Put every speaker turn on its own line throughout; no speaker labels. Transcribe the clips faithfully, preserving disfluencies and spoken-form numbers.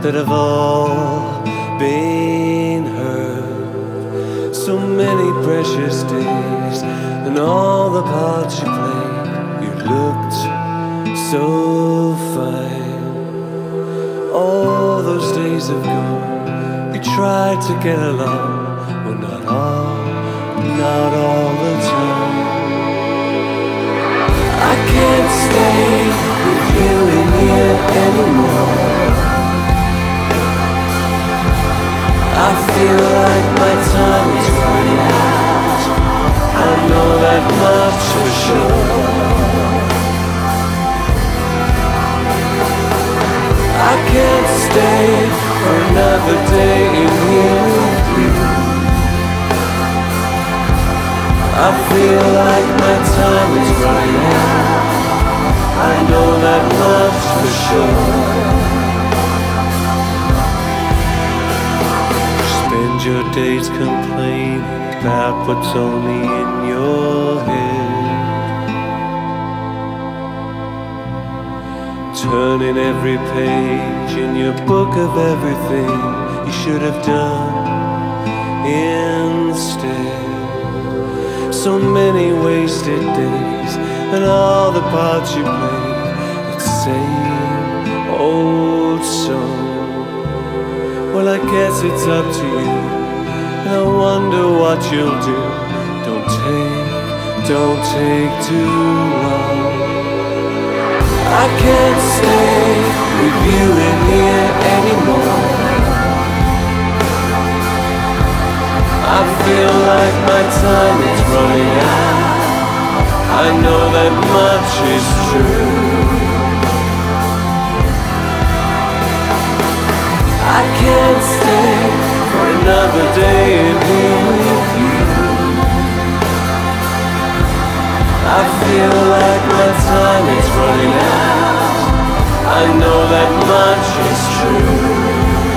that have all been heard. So many precious days and all the parts you played. You looked so fine. All those days have gone. You tried to get along, well, not all, not all the time. I can't stay with you in here anymore. I feel like my time is running out. I know that much for sure. I can't stay for another day in here with you. I feel like my time is running out. I know that much for sure. Spend your days complaining about what's only in your head, turning every page in your book of everything you should have done instead. So many wasted days and all the parts you played. That same old song. Well, I guess it's up to you, and I wonder what you'll do. Don't take, don't take too long. I can't stay with you in here anymore. I feel like my time is running out. I know that much is true. I can't stay for another day in here with you. I feel like my time is running out. I know that much is true.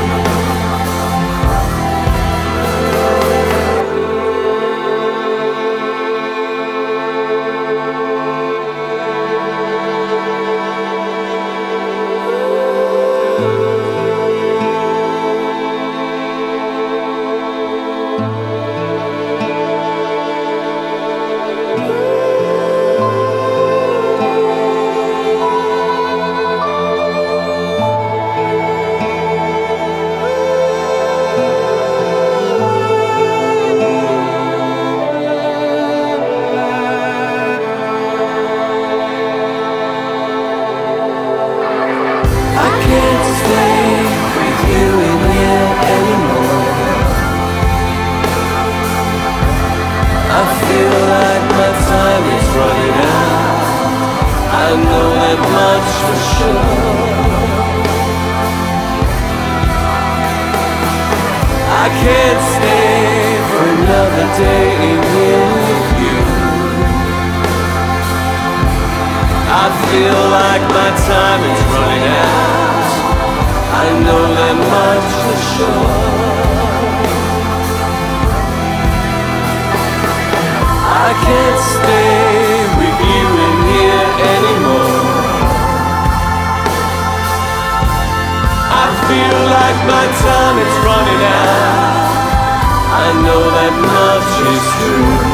I know that much for sure. I can't stay for another day in here with you. I feel like my time is running out. I know that much for sure. I can't stay with you in here anymore. I feel like my time is running out. I know that much is true.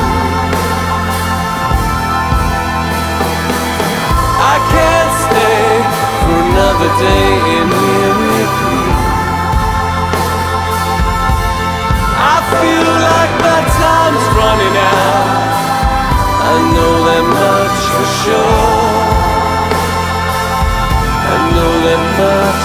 I can't stay for another day in here with you. I feel like my time's running out. I know that much for sure. I know that much